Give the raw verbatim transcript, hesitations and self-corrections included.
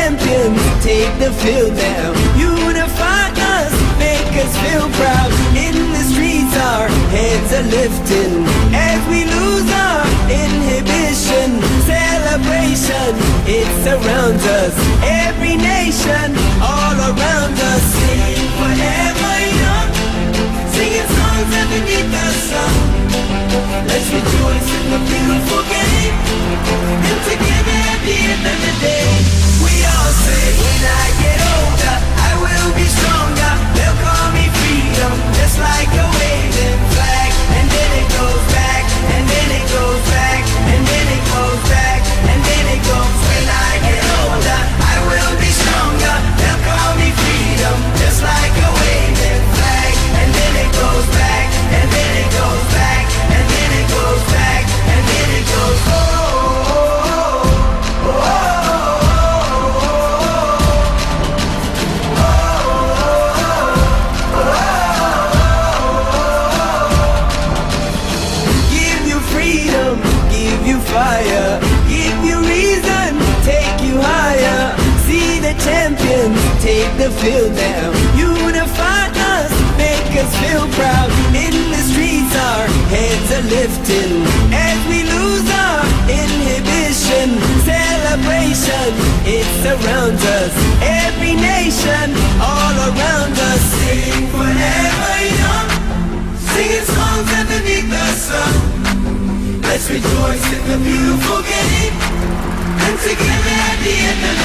champions take the field now. Unify us, make us feel proud. In the streets our heads are lifting as we lose our inhibition. Celebration, it surrounds us. Every nation, all around us. Sing forever young, singing songs underneath the sun. Let's rejoice in the beautiful game, and together at the end of the day, we all say, when I get older, I will be stronger. They'll call me freedom, just like a waving flag. And then it goes back, and then it goes back, and then it goes back, and then it goes. When I get older, I will be stronger. They'll call me freedom, just like a waving flag. And then it goes back, and then it goes back, and then it goes back, and then it goes. Oh, oh, oh, fire, give you reason, take you higher. See the champions take the field now. Unify us, make us feel proud. In the streets our heads are lifting as we lose our inhibition. Celebration, it surrounds us. Every nation, all around us. Sing forever young, singing songs underneath the sun. Let's rejoice in the beautiful game, and together at the end of